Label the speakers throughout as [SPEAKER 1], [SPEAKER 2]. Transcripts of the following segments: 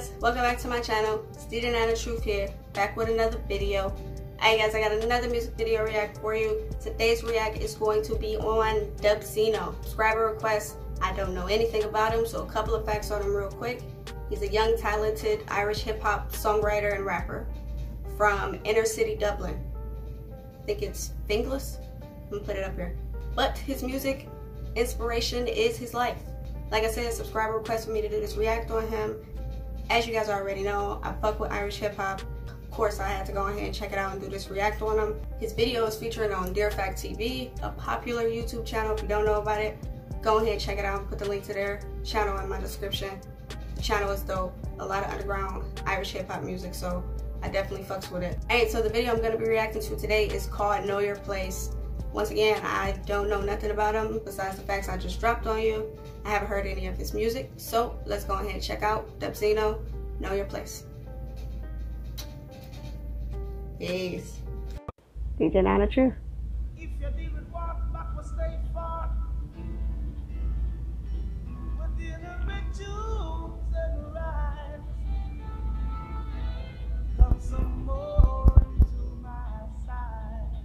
[SPEAKER 1] guys, welcome back to my channel. It's D-Nana Truth here, back with another video. Alright guys, I got another music video react for you. Today's react is going to be on Dubzino. Subscriber request. I don't know anything about him, so a couple of facts on him real quick. He's a young, talented Irish hip-hop songwriter and rapper from inner city Dublin. I think it's Finglas. I'm gonna put it up here. But his music inspiration is his life. Like I said, subscriber request for me to do this react on him. As you guys already know, I fuck with Irish hip-hop. Of course, I had to go ahead and check it out and do this react on him. His video is featured on Dear Fact TV, a popular YouTube channel. If you don't know about it, go ahead and check it out and put the link to their channel in my description. The channel is dope. A lot of underground Irish hip-hop music, so I definitely fucks with it. Alright, so the video I'm going to be reacting to today is called Know Your Place. Once again, I don't know nothing about him besides the facts I just dropped on you. I haven't heard any of his music, so let's go ahead and check out Dubzino, Know Your Place. Peace. D-Nana Truth.
[SPEAKER 2] If you didn't walk backwards, stay far. Within a rituals and rites, come some more into my side.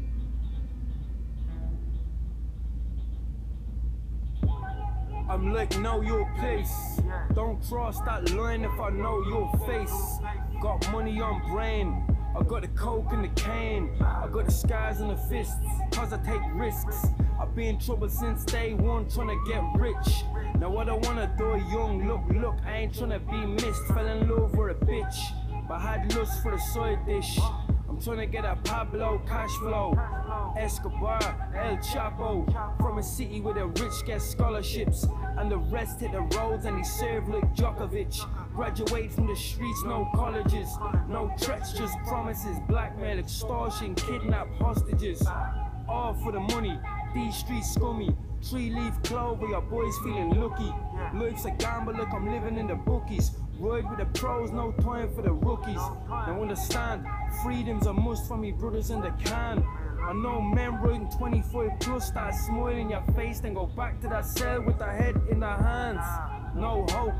[SPEAKER 2] I'm like, know your place. Don't cross that line if I know your face. Got money on brain. I got the coke and the cane. I got the skies and the fists, cause I take risks. I've been in trouble since day one, trying to get rich. Now what I wanna do, young, look, I ain't trying to be missed. Fell in love with a bitch, but had lust for the side dish. I'm trying to get a Pablo cash flow, Escobar, El Chapo. From a city where the rich get scholarships and the rest hit the roads and they serve like Djokovic. Graduate from the streets, no colleges, no threats, just promises. Blackmail, extortion, kidnap, hostages. All for the money, these streets scummy. 3-leaf clover, your boys feeling lucky. Life's a gamble like I'm living in the bookies. Ride with the pros, no time for the rookies. Now understand, freedom's a must for me brothers in the can. I know men riding 25 plus start smiling in your face, then go back to that cell with their head in their hands. No hope,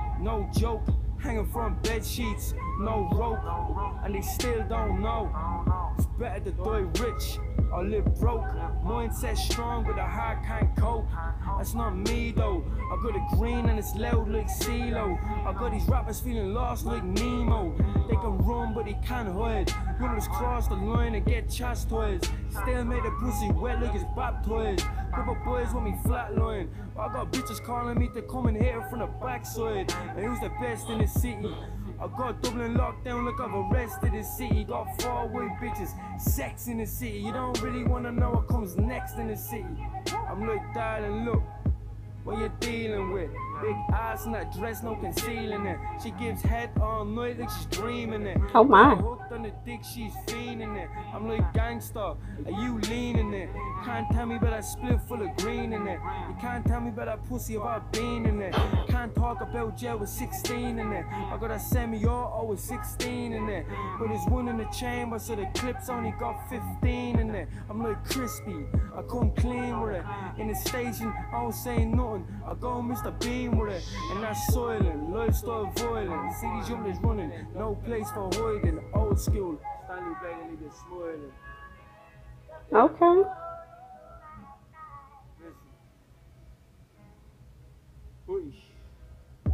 [SPEAKER 2] no joke, hanging from bed sheets, no rope, and they still don't know. It's better to die rich or live broke. Mindset strong but the heart can't cope. That's not me though. I got a green and it's loud like CeeLo. I got these rappers feeling lost like Nemo. They can run but they can't hide. Brothers cross the line and get chastised. Still made the pussy wet like it's baptized. Couple boys want me flatline. I got bitches calling me to come and hit her from the backside. And who's the best in the city? I got Dublin locked down like I've arrested the city. Got 4 white bitches, sex in the city. You don't really wanna know what comes next in the city. I'm like, darling, look what you're dealing with. Big ass in that dress, no concealing it. She gives head all night like she's dreaming it.
[SPEAKER 1] Oh my.
[SPEAKER 2] Hooked on the dick, she's fiending it. I'm like, gangster, are you leaning it? Can't tell me about that split full of green in it. You can't tell me about that pussy about being in it. Can't talk about jail with 16 in it. I got a semi-auto with 16 in it. But there's one in the chamber, so the clips only got 15 in it. I'm like crispy, I come clean with it. In the station, I don't say nothing. I go Mr. Bean with it, and that's soiling, lifestyle violent. See these youngsters running, no place for hiding. Old school, Stanley Bailey niggas smiling.
[SPEAKER 1] Okay.
[SPEAKER 2] Listen.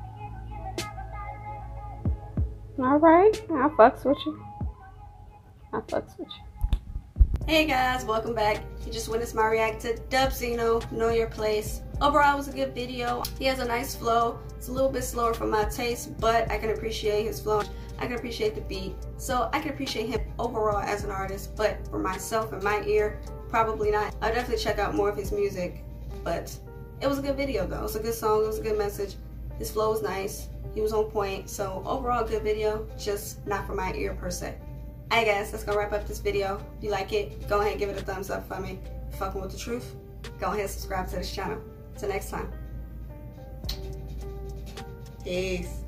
[SPEAKER 1] Alright, I fucks with you. I fucks with you. Hey guys, welcome back. You just witnessed my react to Dubzino, Know Your Place. Overall, it was a good video. He has a nice flow. It's a little bit slower for my taste, but I can appreciate his flow. I can appreciate the beat. So I can appreciate him overall as an artist, but for myself and my ear, probably not. I'll definitely check out more of his music, but it was a good video though. It was a good song, it was a good message. His flow was nice. He was on point. So overall, good video, just not for my ear per se. Alright guys, that's gonna wrap up this video. If you like it, go ahead and give it a thumbs up for me. If you're fucking with the truth, go ahead and subscribe to this channel. Till next time. Peace.